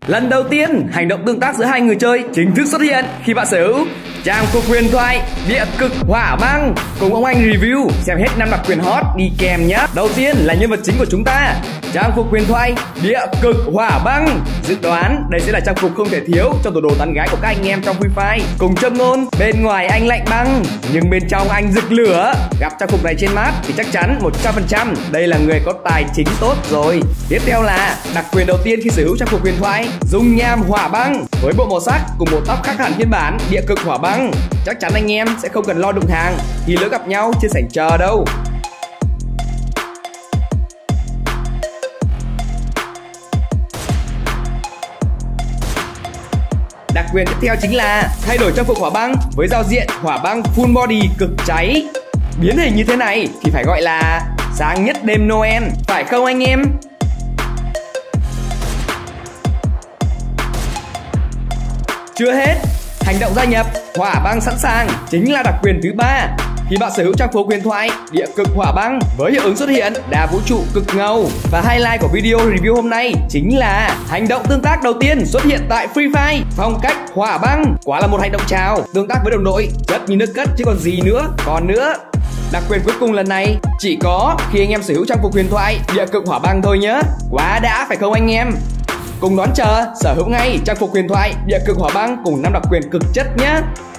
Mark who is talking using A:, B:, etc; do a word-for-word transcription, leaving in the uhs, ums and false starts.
A: Lần đầu tiên, hành động tương tác giữa hai người chơi chính thức xuất hiện khi bạn sở hữu trang phục huyền thoại Địa Cực Hỏa Băng. Cùng ông anh review xem hết năm đặc quyền hot đi kèm nhé. Đầu tiên là nhân vật chính của chúng ta, trang phục huyền thoại Địa Cực Hỏa Băng. Dự đoán đây sẽ là trang phục không thể thiếu trong tủ đồ tán gái của các anh em trong Free Fire. Cùng châm ngôn, bên ngoài anh lạnh băng nhưng bên trong anh rực lửa. Gặp trang phục này trên map thì chắc chắn một trăm phần trăm đây là người có tài chính tốt rồi. Tiếp theo là đặc quyền đầu tiên khi sở hữu trang phục huyền thoại, dung nham hỏa băng. Với bộ màu sắc cùng bộ tóc khác hẳn phiên bản Địa Cực Hỏa Băng, chắc chắn anh em sẽ không cần lo đụng hàng khi lỡ gặp nhau trên sảnh chờ đâu. Đặc quyền tiếp theo chính là thay đổi trang phục hỏa băng với giao diện hỏa băng full body cực cháy. Biến hình như thế này thì phải gọi là sáng nhất đêm Noel, phải không anh em? Chưa hết, hành động gia nhập hỏa băng sẵn sàng chính là đặc quyền thứ ba. Khi bạn sở hữu trang phục huyền thoại Địa Cực Hỏa Băng với hiệu ứng xuất hiện đá vũ trụ cực ngầu. Và highlight của video review hôm nay chính là hành động tương tác đầu tiên xuất hiện tại Free Fire, phong cách hỏa băng. Quả là một hành động chào, tương tác với đồng đội chất như nước cất chứ còn gì nữa. Còn nữa, đặc quyền cuối cùng lần này chỉ có khi anh em sở hữu trang phục huyền thoại Địa Cực Hỏa Băng thôi nhé. Quá đã phải không anh em? Cùng đón chờ sở hữu ngay trang phục huyền thoại Địa Cực Hỏa Băng cùng năm đặc quyền cực chất nhé.